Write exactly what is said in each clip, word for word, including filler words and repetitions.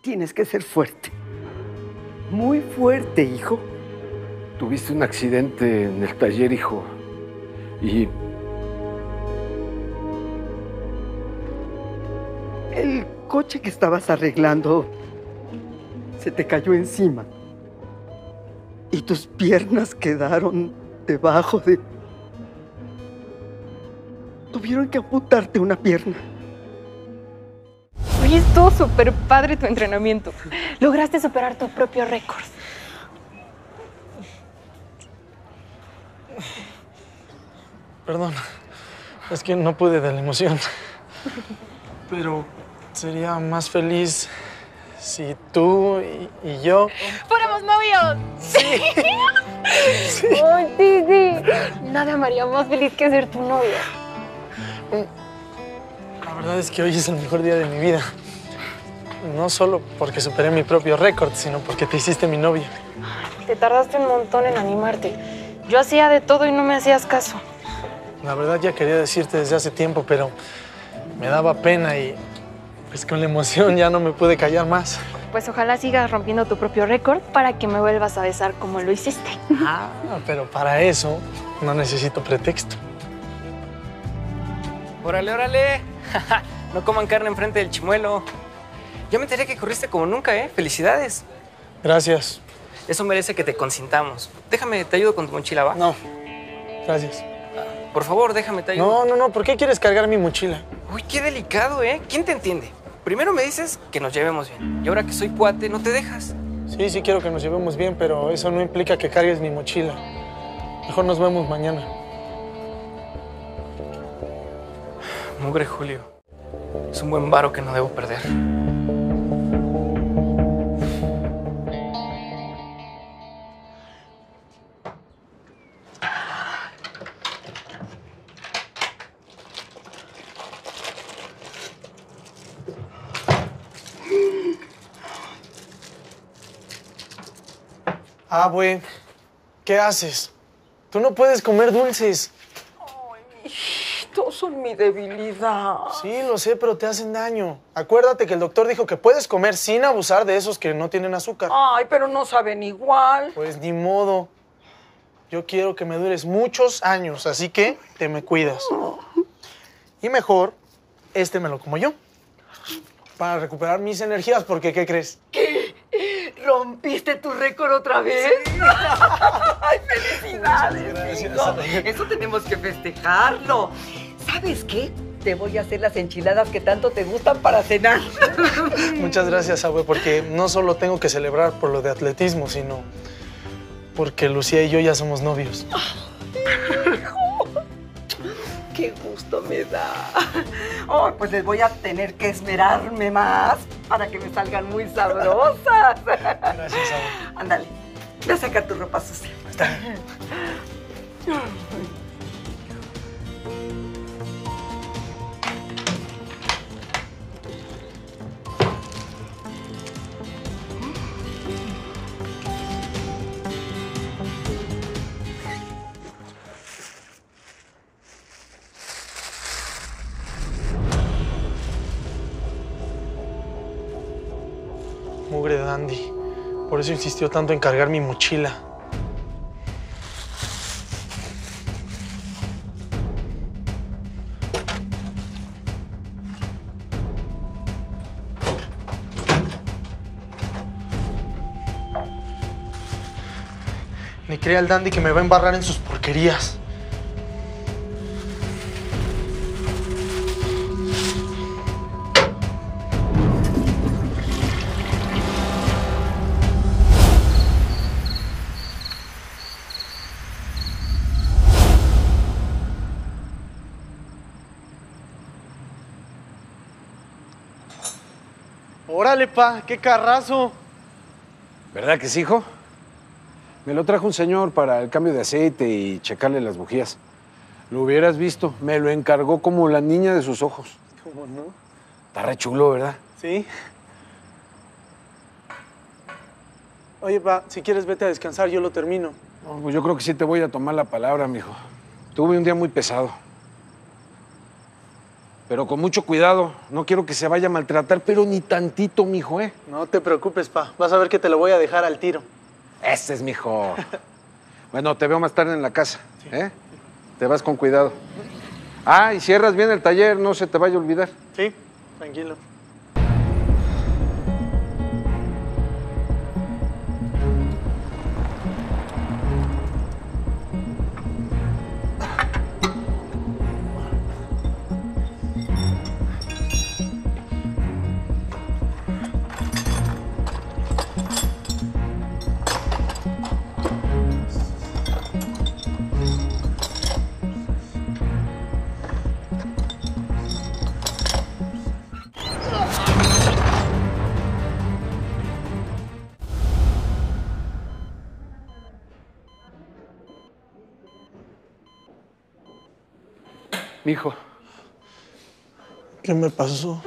Tienes que ser fuerte. Muy fuerte, hijo. Tuviste un accidente en el taller, hijo. Y... el coche que estabas arreglando se te cayó encima. Y tus piernas quedaron debajo de... Tuvieron que amputarte una pierna. Oye, estuvo súper padre tu entrenamiento. Lograste superar tu propio récord. Perdón, es que no pude de la emoción. Pero sería más feliz si tú y, y yo... ¡Fuéramos novios! Sí. Sí. ¡Ay, sí, sí! Nada me haría más feliz que ser tu novia. La verdad es que hoy es el mejor día de mi vida. No solo porque superé mi propio récord, sino porque te hiciste mi novia. Te tardaste un montón en animarte. Yo hacía de todo y no me hacías caso. La verdad ya quería decirte desde hace tiempo, pero me daba pena y pues con la emoción ya no me pude callar más. Pues ojalá sigas rompiendo tu propio récord para que me vuelvas a besar como lo hiciste. Ah, pero para eso no necesito pretexto. ¡Órale, órale! No coman carne enfrente del chimuelo. Ya me enteré que corriste como nunca, ¿eh? ¡Felicidades! Gracias. Eso merece que te consintamos. Déjame, te ayudo con tu mochila, ¿va? No, gracias. Por favor, déjame, te ayudo. No, no, no. ¿Por qué quieres cargar mi mochila? Uy, qué delicado, ¿eh? ¿Quién te entiende? Primero me dices que nos llevemos bien. Y ahora que soy cuate, no te dejas. Sí, sí quiero que nos llevemos bien, pero eso no implica que cargues mi mochila. Mejor nos vemos mañana. Mugre Julio. Es un buen varo que no debo perder. Ah, güey, ¿qué haces? Tú no puedes comer dulces. Ay, estos son mi debilidad. Sí, lo sé, pero te hacen daño. Acuérdate que el doctor dijo que puedes comer sin abusar de esos que no tienen azúcar. Ay, pero no saben igual. Pues ni modo. Yo quiero que me dures muchos años, así que te me cuidas. Y mejor, este me lo como yo. Para recuperar mis energías, porque ¿qué crees? ¿Qué? ¿Rompiste tu récord otra vez? Sí. ¡Ay, felicidades! Gracias. No, eso tenemos que festejarlo. ¿Sabes qué? Te voy a hacer las enchiladas que tanto te gustan para cenar. Muchas gracias, abue, porque no solo tengo que celebrar por lo de atletismo, sino porque Lucía y yo ya somos novios. ¡Hijo! ¡Qué gusto me da! Oh, pues les voy a tener que esmerarme más para que me salgan muy sabrosas. Gracias, abue. Ándale, ve a sacar tu ropa sucia. Está bien. Mugre Dandy. Por eso insistió tanto en cargar mi mochila. Ni crea el Dandy que me va a embarrar en sus porquerías. Órale, pa, qué carrazo. ¿Verdad que sí, hijo? Me lo trajo un señor para el cambio de aceite y checarle las bujías. Lo hubieras visto, me lo encargó como la niña de sus ojos. ¿Cómo no? Está re chulo, ¿verdad? Sí. Oye, pa, si quieres vete a descansar, yo lo termino. No, pues yo creo que sí te voy a tomar la palabra, mijo. Tuve un día muy pesado. Pero con mucho cuidado. No quiero que se vaya a maltratar, pero ni tantito, mijo, ¿eh? No te preocupes, pa. Vas a ver que te lo voy a dejar al tiro. Ese es mijo. Bueno, te veo más tarde en la casa, ¿eh? Te vas con cuidado. Ah, y cierras bien el taller, no se te vaya a olvidar. Sí, tranquilo. Mijo. ¿Qué me pasó?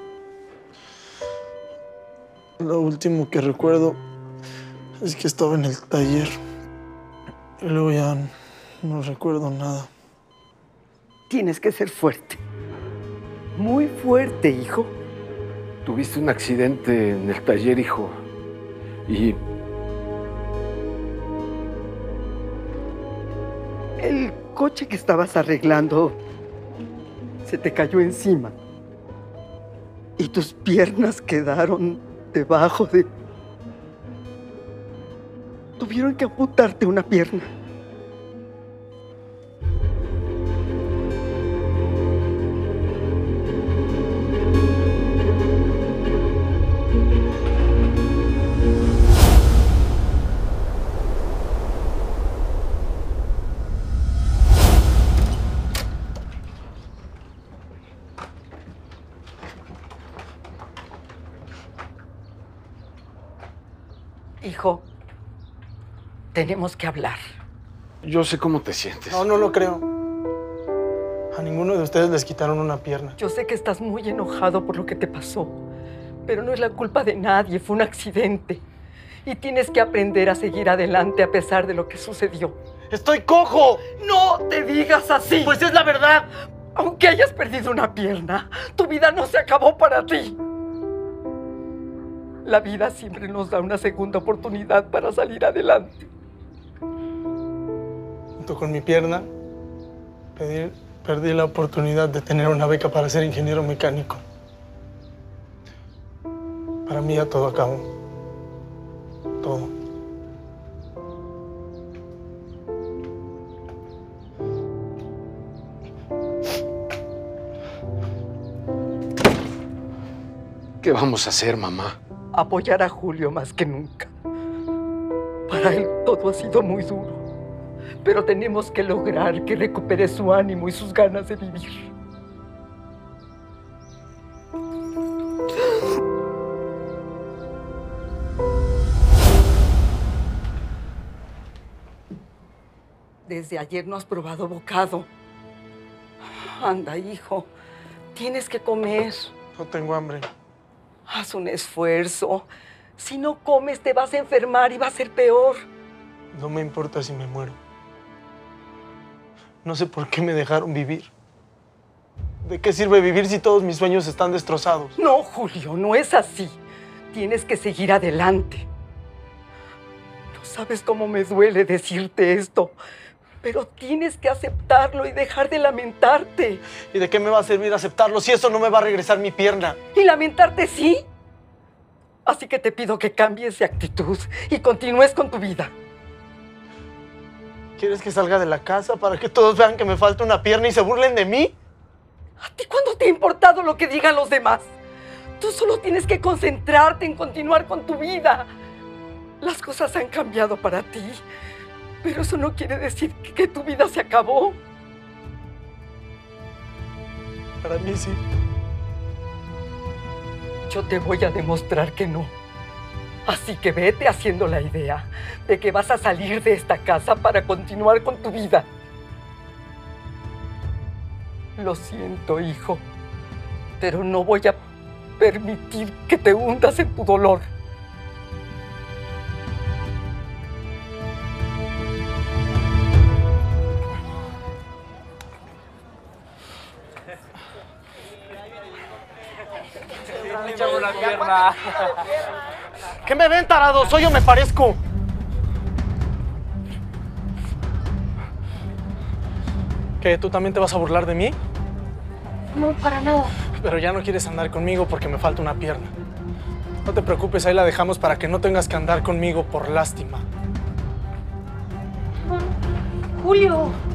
Lo último que recuerdo es que estaba en el taller. Y luego ya no recuerdo nada. Tienes que ser fuerte. Muy fuerte, hijo. Tuviste un accidente en el taller, hijo. Y... El coche que estabas arreglando se te cayó encima. Y tus piernas quedaron debajo de... Tuvieron que amputarte una pierna. Hijo, tenemos que hablar. Yo sé cómo te sientes. No, no lo creo. A ninguno de ustedes les quitaron una pierna. Yo sé que estás muy enojado por lo que te pasó, pero no es la culpa de nadie, fue un accidente. Y tienes que aprender a seguir adelante a pesar de lo que sucedió. ¡Estoy cojo! ¡No te digas así! Pues es la verdad. Aunque hayas perdido una pierna, tu vida no se acabó para ti. La vida siempre nos da una segunda oportunidad para salir adelante. Junto con mi pierna, perdí, perdí la oportunidad de tener una beca para ser ingeniero mecánico. Para mí ya todo acabó. Todo. ¿Qué vamos a hacer, mamá? Apoyar a Julio más que nunca. Para él todo ha sido muy duro, pero tenemos que lograr que recupere su ánimo y sus ganas de vivir. Desde ayer no has probado bocado. Anda, hijo, tienes que comer. No tengo hambre. Haz un esfuerzo. Si no comes, te vas a enfermar y va a ser peor. No me importa si me muero. No sé por qué me dejaron vivir. ¿De qué sirve vivir si todos mis sueños están destrozados? No, Julio, no es así. Tienes que seguir adelante. No sabes cómo me duele decirte esto, pero tienes que aceptarlo y dejar de lamentarte. ¿Y de qué me va a servir aceptarlo si eso no me va a regresar mi pierna? ¿Y lamentarte sí? Así que te pido que cambies de actitud y continúes con tu vida. ¿Quieres que salga de la casa para que todos vean que me falta una pierna y se burlen de mí? ¿A ti cuándo te ha importado lo que digan los demás? Tú solo tienes que concentrarte en continuar con tu vida. Las cosas han cambiado para ti, pero eso no quiere decir que, que tu vida se acabó. Para mí sí. Yo te voy a demostrar que no. Así que vete haciendo la idea de que vas a salir de esta casa para continuar con tu vida. Lo siento, hijo, pero no voy a permitir que te hundas en tu dolor. ¿Qué me ven, tarados? ¿Soy yo me parezco? ¿Qué? ¿Tú también te vas a burlar de mí? No, para nada. Pero ya no quieres andar conmigo porque me falta una pierna. No te preocupes, ahí la dejamos para que no tengas que andar conmigo por lástima. Julio.